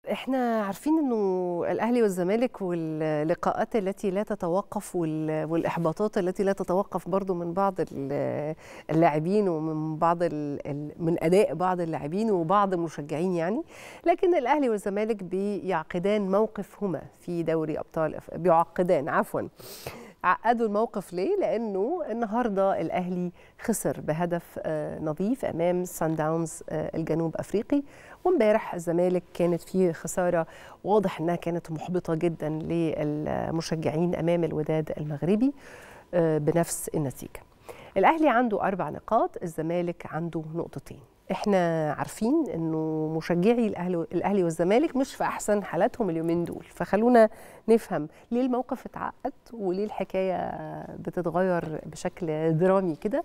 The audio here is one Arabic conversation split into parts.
احنا عارفين انه الاهلي والزمالك واللقاءات التي لا تتوقف والاحباطات التي لا تتوقف برضو من بعض اللاعبين ومن بعض من اداء بعض اللاعبين وبعض المشجعين يعني. لكن الاهلي والزمالك بيعقدان موقفهما في دوري ابطال عقدوا الموقف ليه؟ لأنه النهاردة الأهلي خسر بهدف نظيف أمام سان داونز الجنوب أفريقي، وامبارح الزمالك كانت فيه خسارة واضح أنها كانت محبطة جدا للمشجعين أمام الوداد المغربي بنفس النتيجة. الأهلي عنده 4 نقاط، الزمالك عنده نقطتين. احنا عارفين انه مشجعي الاهلي والزمالك مش في احسن حالاتهم اليومين دول، فخلونا نفهم ليه الموقف اتعقد وليه الحكايه بتتغير بشكل درامي كده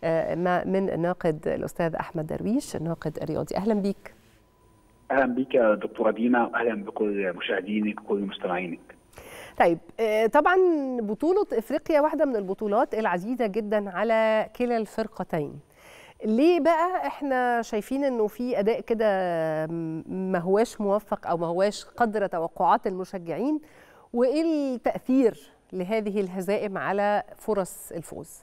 من الناقد الاستاذ احمد درويش الناقد الرياضي. اهلا بيك. اهلا بيك يا دكتوره دينا، واهلا بكل مشاهدينك وكل مستمعينك. طيب طبعا بطوله افريقيا واحده من البطولات العزيزه جدا على كلا الفرقتين. ليه بقى احنا شايفين انه في اداء كده ما هواش موفق او ما هواش قدر توقعات المشجعين، وايه التأثير لهذه الهزائم على فرص الفوز؟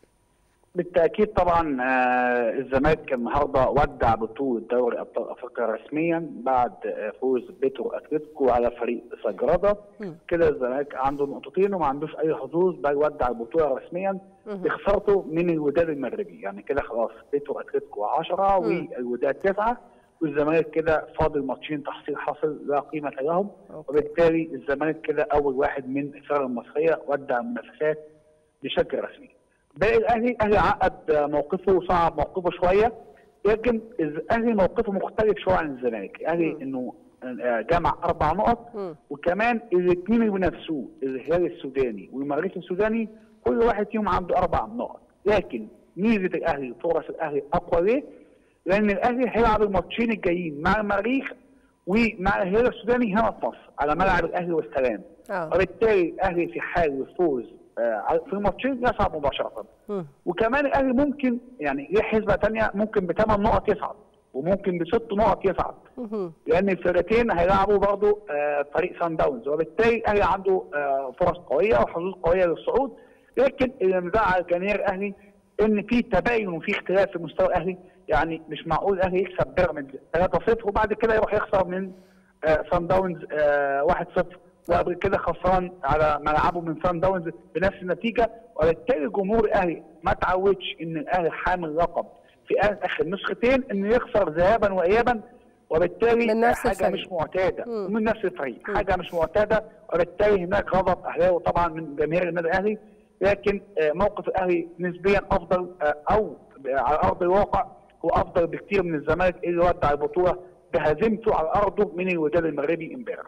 بالتاكيد طبعا الزمالك النهارده ودع بطوله دوري ابطال افريقيا رسميا بعد فوز بيترو اتلتيكو على فريق سجرادا. كده الزمالك عنده نقطتين وما عندوش اي حظوظ، بل ودع البطوله رسميا بخسارته من الوداد المغربي. يعني كده خلاص بيترو اتلتيكو 10 والوداد 9، والزمالك كده فاضل ماتشين تحصيل حاصل لا قيمه لهم، وبالتالي الزمالك كده اول واحد من الفرق المصريه ودع المنافسات بشكل رسمي. باقي الاهلي عقد موقفه وصعب موقفه شويه، لكن الاهلي موقفه مختلف شويه عن الزمالك. الاهلي انه جمع 4 نقط، وكمان الاثنين اللي بينافسوه الهلال السوداني والمريخ السوداني كل واحد فيهم عنده 4 نقط. لكن ميزه الاهلي فرص الاهلي اقوى ليه؟ لان الاهلي هيلعب الماتشين الجايين مع المريخ ومع الهلال السوداني هنا في مصر على ملعب الاهلي والسلام. وبالتالي الاهلي في حال الفوز في الماتشين يصعد مباشره. وكمان الاهلي ممكن يعني ليه حسبه ثانيه، ممكن ب8 نقط يصعد وممكن ب6 نقط يصعد، لان الفرقتين هيلعبوا برضه فريق سان داونز، وبالتالي الاهلي عنده فرص قويه وحظوظ قويه للصعود. لكن اللي مزعل جماهير الاهلي ان في تباين وفي اختلاف في مستوى الاهلي. يعني مش معقول الاهلي يكسب بيراميدز 3-0 وبعد كده يروح يخسر من سان داونز 1-0، وقبل كده خسران على ملعبه من سان داونز بنفس النتيجه. وبالتالي جمهور الاهلي ما تعودش ان الاهلي حامل لقب في اخر نسختين انه يخسر ذهابا وايابا، وبالتالي من نفس حاجه الفريق. مش معتاده ومن نفس الفريق، حاجه مش معتاده. وبالتالي هناك غضب اهلاوي طبعا من جماهير النادي الاهلي، لكن موقف الاهلي نسبيا افضل او على ارض الواقع هو افضل بكثير من الزمالك اللي ودع البطوله بهزيمته على ارضه من الوداد المغربي امبارح.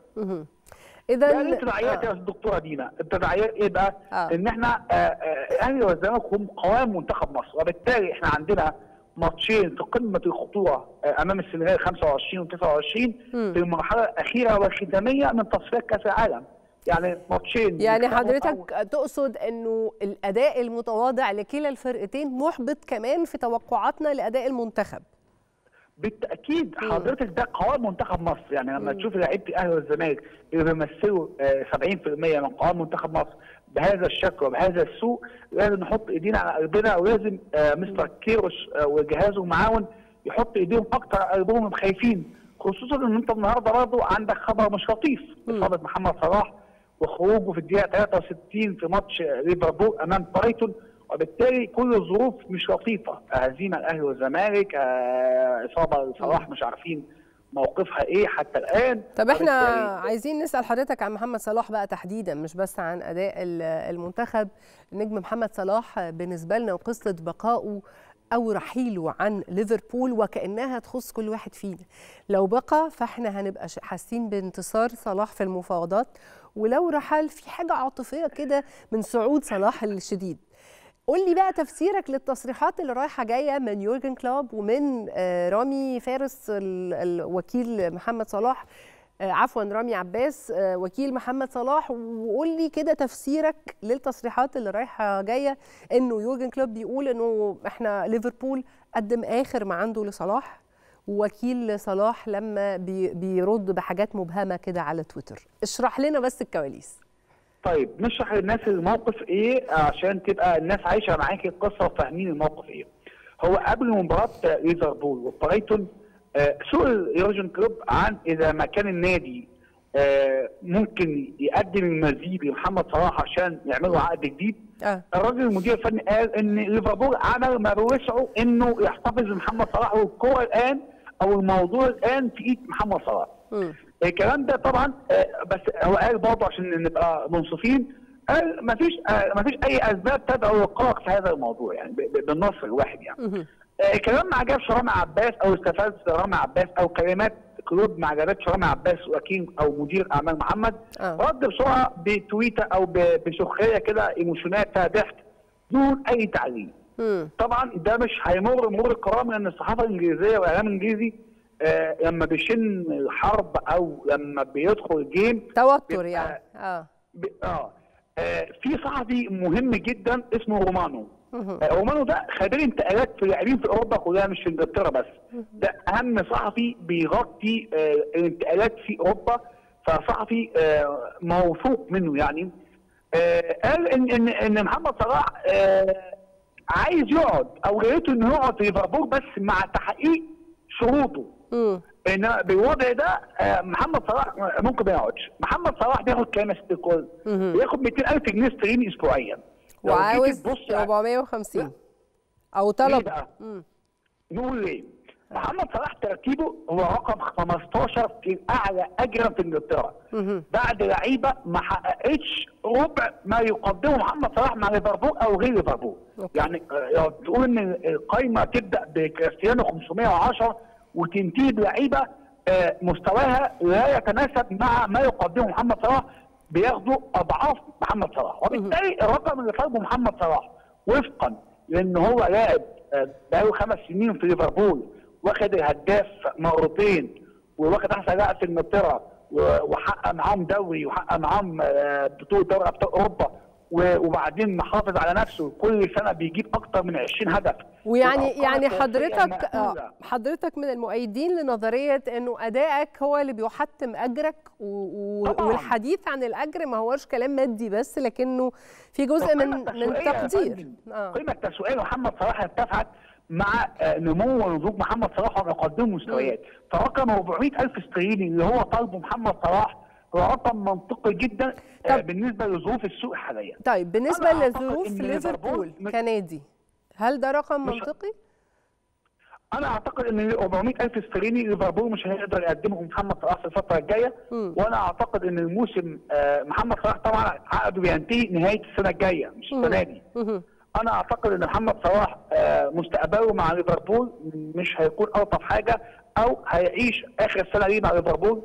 اذا يعني التداعيات يا دكتوره دينا، التداعيات ايه بقى؟ ان احنا الاهلي والزمالك هم قوام منتخب مصر، وبالتالي احنا عندنا ماتشين في قمه الخطوره امام السنغال 25 و29 في المرحله الاخيره والختاميه من تصفيات كاس العالم. يعني ماتشين. يعني حضرتك تقصد انه الاداء المتواضع لكلا الفرقتين محبط كمان في توقعاتنا لاداء المنتخب؟ بالتاكيد حضرتك ده قوام منتخب مصر. يعني لما تشوف لعيبه الاهلي والزمالك اللي بيمثلوا 70% من قوام منتخب مصر بهذا الشكل وبهذا السوء، لازم نحط ايدينا على قلبنا، ولازم مستر كيروش وجهازه معاون يحط ايديهم اكتر على قلبهم خايفين، خصوصا ان انت النهارده برضه عندك خبر مش لطيف، اصابه محمد صلاح وخروجه في الدقيقه 63 في ماتش ليفربول امام برايتون. وبالتالي كل الظروف مش لطيفه، هزيمه الاهلي والزمالك، اصابه صلاح مش عارفين موقفها ايه حتى الان. طب احنا عايزين نسال حضرتك عن محمد صلاح بقى تحديدا، مش بس عن اداء المنتخب. النجم محمد صلاح بالنسبه لنا وقصه بقائه او رحيله عن ليفربول وكانها تخص كل واحد فينا. لو بقى فاحنا هنبقى حاسين بانتصار صلاح في المفاوضات، ولو رحل في حاجه عاطفيه كده من صعود صلاح الشديد. قول لي بقى تفسيرك للتصريحات اللي رايحه جايه من يورجن كلوب ومن رامي فارس الوكيل محمد صلاح، رامي عباس وكيل محمد صلاح. وقول لي كده تفسيرك للتصريحات اللي رايحه جايه انه يورجن كلوب بيقول انه احنا ليفربول قدم اخر ما عنده لصلاح، ووكيل صلاح لما بيرد بحاجات مبهمه كده على تويتر. اشرح لنا بس الكواليس. طيب نشرح للناس الموقف ايه عشان تبقى الناس عايشه معاكي القصه وفاهمين الموقف ايه. هو قبل مباراه ليفربول وبرايتون سئل يورجن كلوب عن اذا ما كان النادي ممكن يقدم المزيد لمحمد صلاح عشان يعملوا عقد جديد. الراجل المدير الفني قال ان ليفربول عمل ما بوسعه انه يحتفظ بمحمد صلاح، والكوره الان او الموضوع الان في ايد محمد صلاح. الكلام ده طبعا بس هو قال برضه عشان نبقى منصفين، قال ما فيش اي اسباب تدعو للقلق في هذا الموضوع يعني بالنص الواحد يعني. الكلام ما عجبش رامي عباس او استفز رامي عباس او كلمات كلوب ما عجبتش رامي عباس وكيل او مدير اعمال محمد. رد بسرعه بتويته او بسخريه كده ايموشنات فيها ضحك دون اي تعليق. طبعا ده مش هيمر مرور الكرام لان الصحافه الانجليزيه والاعلام الانجليزي لما بيشن الحرب او لما بيدخل جيم توتر يعني في صحفي مهم جدا اسمه رومانو. رومانو ده خبير انتقالات في لاعبين في اوروبا كلها مش في انجلترا بس، ده اهم صحفي بيغطي الانتقالات في اوروبا، فصحفي موثوق منه يعني. قال ان محمد صلاح عايز يقعد او يا ريته انه يقعد في ليفربول بس مع تحقيق شروطه. ان بالوضع ده محمد صلاح ممكن ما يقعدش. محمد صلاح بياخد كام الكل؟ بياخد 200,000 جنيه استرليني اسبوعيا وعاوز 450 او طلب. نقول ليه؟ محمد صلاح ترتيبه هو رقم 15 في اعلى اجرا في انجلترا بعد لعيبه ما حققتش ربع ما يقدمه محمد صلاح مع ليفربول او غير ليفربول. يعني لو تقول ان القايمه تبدا بكريستيانو 510 وتنتهي بلعيبه مستواها لا يتناسب مع ما يقدمه محمد صلاح بياخدوا اضعاف محمد صلاح، وبالتالي الرقم اللي طالبه محمد صلاح وفقا لان هو لاعب بقاله 5 سنين في ليفربول واخد الهداف مرتين وواخد احسن لاعب في انجلترا وحقق معاهم دوري وحقق معاهم بطوله دوري ابطال اوروبا وبعدين محافظ على نفسه كل سنه بيجيب اكتر من 20 هدف. ويعني حضرتك من المؤيدين لنظريه انه ادائك هو اللي بيحتم اجرك والحديث عن الاجر ما هوش كلام مادي بس لكنه في جزء من تقدير. قيمه تسويقيه محمد صلاح ارتفعت مع نمو ونضوج محمد صلاح ومقدم مستويات، فرقم 400,000 استرليني اللي هو طالبه محمد صلاح هو رقم منطقي جدا بالنسبه لظروف السوق حاليا. طيب بالنسبه لظروف ليفربول كنادي هل ده رقم منطقي؟ انا اعتقد ان 400,000 استرليني ليفربول مش هيقدر يقدمهم محمد صلاح في الفتره الجايه، وانا اعتقد ان الموسم محمد صلاح طبعا عقده بينتهي نهايه السنه الجايه مش السنه دي. انا اعتقد ان محمد صلاح مستقبله مع ليفربول مش هيكون الطف حاجه او هيعيش اخر السنه دي مع ليفربول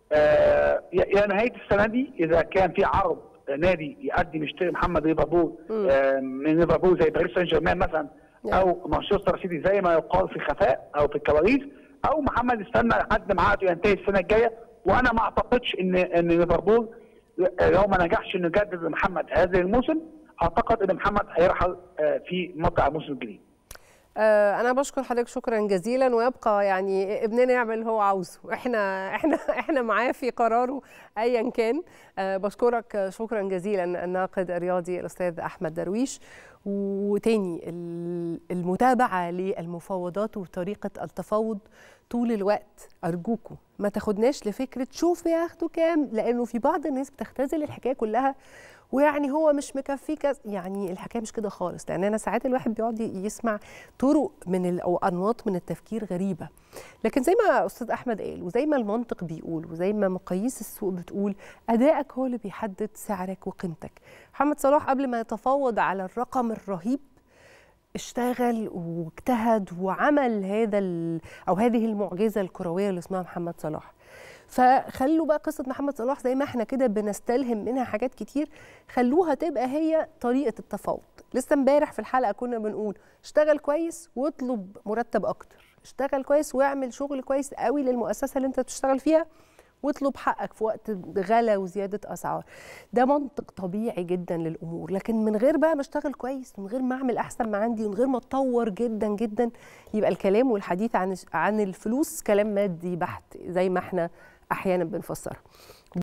يا نهايه السنه دي اذا كان في عرض نادي يقدم يشتري محمد ليفربول من ليفربول زي باريس سان جيرمان مثلا او مانشستر سيتي زي ما يقال في الخفاء او في الكواليس، او محمد استنى لحد ما عقده ينتهي السنه الجايه. وانا ما اعتقدش ان ليفربول لو ما نجحش انه يجدد لمحمد هذا الموسم اعتقد ان محمد هيرحل في مطلع الموسم الجديد. انا بشكر حضرتك شكرا جزيلا، ويبقى يعني ابننا يعمل اللي هو عاوزه، احنا معاه في قراره ايا كان. بشكرك شكرا جزيلا الناقد الرياضي الاستاذ احمد درويش. وتاني المتابعه للمفاوضات وطريقه التفاوض طول الوقت ارجوكم ما تاخدناش لفكره شوف ياخدوا كام، لانه في بعض الناس بتختزل الحكايه كلها ويعني هو مش مكفيه كذا. يعني الحكايه مش كده خالص، لان انا ساعات الواحد بيقعد يسمع طرق من او انماط من التفكير غريبه، لكن زي ما استاذ احمد قال وزي ما المنطق بيقول وزي ما مقاييس السوق بتقول ادائك هو اللي بيحدد سعرك وقيمتك. محمد صلاح قبل ما يتفاوض على الرقم الرهيب اشتغل واجتهد وعمل هذه المعجزه الكرويه اللي اسمها محمد صلاح. فخلوا بقى قصه محمد صلاح زي ما احنا كده بنستلهم منها حاجات كتير، خلوها تبقى هي طريقه التفاوض. لسه امبارح في الحلقه كنا بنقول اشتغل كويس واطلب مرتب اكتر، اشتغل كويس واعمل شغل كويس قوي للمؤسسه اللي انت بتشتغل فيها واطلب حقك في وقت غلا وزياده اسعار. ده منطق طبيعي جدا للامور، لكن من غير بقى ما اشتغل كويس، من غير ما اعمل احسن ما عندي، ومن غير ما اتطور جدا جدا، يبقى الكلام والحديث عن الفلوس كلام مادي بحت زي ما احنا احيانا بنفسرها.